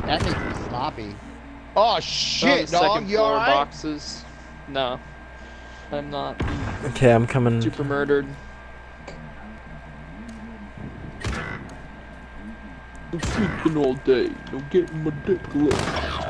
That makes me sloppy. Oh shit, dog! Second You floor alright? boxes. No, I'm not. Okay, I'm coming. Super murdered. I'm sleeping all day. No getting my dick licked.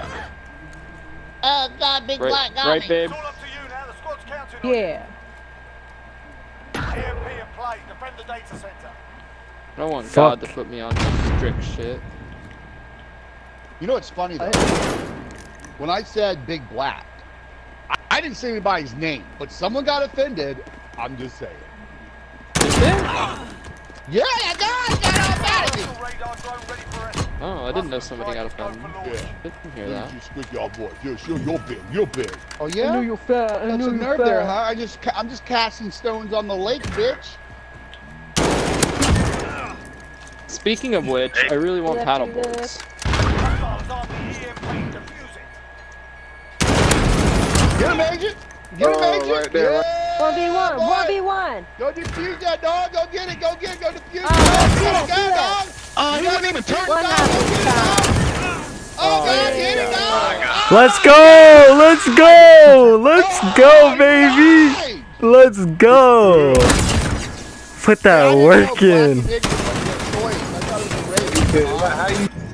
Oh god, big black got Right, me. babe. It's all up to you now. The squad's counting on Yeah. you. EMP in play. Defend the data center. I don't want Fuck. God to put me on some strict shit. You know what's funny though? When I said Big Black, I didn't say anybody's name, but someone got offended. I'm just saying. Is there? Yeah, that guy got all mad at me. Radar drone ready for escort. Oh, I didn't know somebody got offended. Yeah. Didn't hear that. You squeak your voice. You're big. You're big. Oh yeah. I knew you're fat. I That's knew a you're nerve fat. there, huh? I'm just casting stones on the lake, bitch. Speaking of which, I really want paddle boards. Hostiles on the EMP. Defuse it. Get him, agent. Get him, agent. Right there, Yeah, 1v1. boy. 1v1. Go defuse that dog. Go get it. Go get it. Go defuse it. Oh, Go, do go, that. dog. Oh, he wasn't even turned. One Go half get of it, the dog. time. Oh, God, get it, dog. Let's go! Let's go! Let's go, baby! Let's go! Put that work in. I thought it was a raid. How you